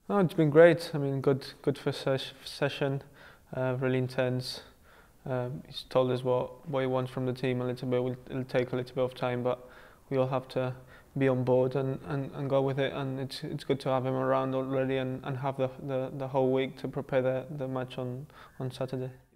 Oh, it's been great. I mean, good first session, really intense. He's told us what he wants from the team a little bit. It'll take a little bit of time, but we all have to be on board and go with it. And it's good to have him around already and have the whole week to prepare the match on Saturday.